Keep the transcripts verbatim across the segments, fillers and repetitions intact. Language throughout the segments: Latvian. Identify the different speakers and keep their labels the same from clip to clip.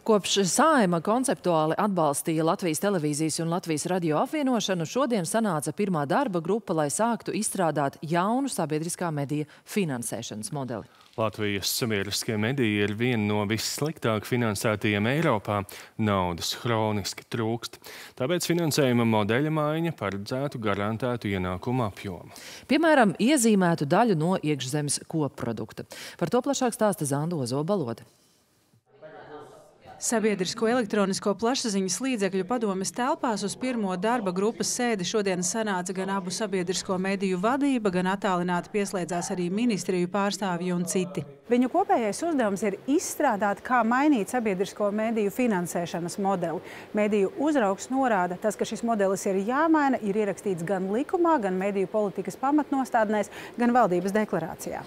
Speaker 1: Kopš Saeima konceptuāli atbalstīja Latvijas televīzijas un Latvijas radio apvienošanu, šodien sanāca pirmā darba grupa, lai sāktu izstrādāt jaunu sabiedriskā medija finansēšanas modeli.
Speaker 2: Latvijas sabiedriskie mediji ir viena no vissliktāk finansētajiem Eiropā. Naudas hroniski trūkst. Tāpēc finansējuma modeļa maiņa paredzētu garantētu ienākumu apjomu.
Speaker 1: Piemēram, iezīmētu daļu no iekšzemes kopprodukta. Par to plašāk stāsta Zanda Ozola-Balode.
Speaker 3: Sabiedrisko elektronisko plašsaziņas līdzekļu padomes telpās uz pirmo darba grupas sēdi šodien sanāca gan abu sabiedrisko mediju vadība, gan attālināti pieslēdzās arī ministriju pārstāvji un citi. Viņu kopējais uzdevums ir izstrādāt, kā mainīt sabiedrisko mediju finansēšanas modeli. Mediju uzraugs norāda, tas, ka šis modelis ir jāmaina, ir ierakstīts gan likumā, gan mediju politikas pamatnostādnēs, gan valdības deklarācijā.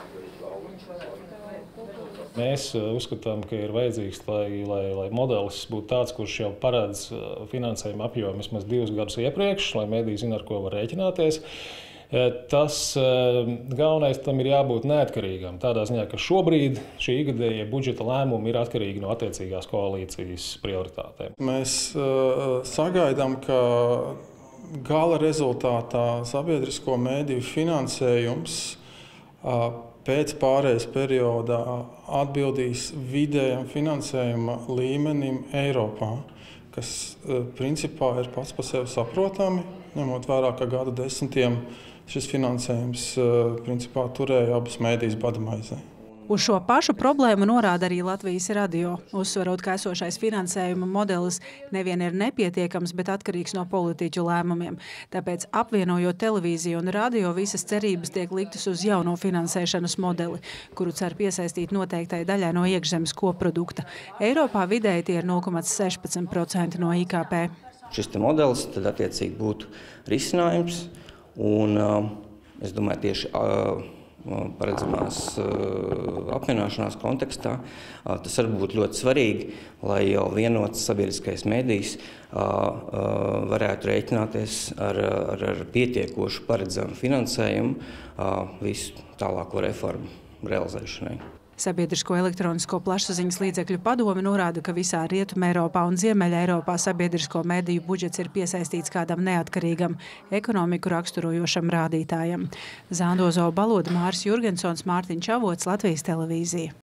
Speaker 4: Mēs uzskatām, ka ir vajadzīgs, lai, lai, lai modelis būtu tāds, kurš jau paredz finansējuma apjomu vismaz divus gadus iepriekš, lai mediji zina, ar ko var rēķināties. Tas galvenais tam ir jābūt neatkarīgam. Tādā ziņā, ka šobrīd šī ikgadējie budžeta lēmumi ir atkarīgi no attiecīgās koalīcijas prioritātēm.
Speaker 5: Mēs uh, sagaidām, ka gala rezultātā sabiedrisko mediju finansējums uh, pēc pārejas periodā atbildīs vidējam finansējuma līmenim Eiropā, kas principā ir pats par sevi saprotami, ņemot vērā, ka gada desmitiem šis finansējums principā turēja abas medijas badamaizē.
Speaker 3: Uz šo pašu problēmu norāda arī Latvijas radio, uzsverot, ka esošais finansējuma modelis nevien ir nepietiekams, bet atkarīgs no politiķu lēmumiem. Tāpēc, apvienojot televīziju un radio, visas cerības tiek liktas uz jauno finansēšanas modeli, kuru cer piesaistīt noteiktai daļai no iekšzemes koprodukta. Eiropā vidēji tie ir nulle komats sešpadsmit procenti no I K P.
Speaker 6: Šis te modelis tad attiecīgi būtu risinājums, un uh, es domāju tieši uh, paredzamās apvienošanās kontekstā. Tas var būt ļoti svarīgi, lai jau vienots sabiedriskais medijs varētu rēķināties ar, ar, ar pietiekošu paredzamu finansējumu visu tālāko reformu realizēšanai.
Speaker 3: Sabiedrisko elektronisko plašsaziņas līdzekļu padome norāda, ka visā Rietumē Eiropā un Ziemeļa Eiropā sabiedrisko mediju budžets ir piesaistīts kādam neatkarīgam, ekonomiku raksturojošam rādītājam. Zanda Ozola-Balode, Māris Jurgensons, Mārtiņš Avots, Latvijas televīzija.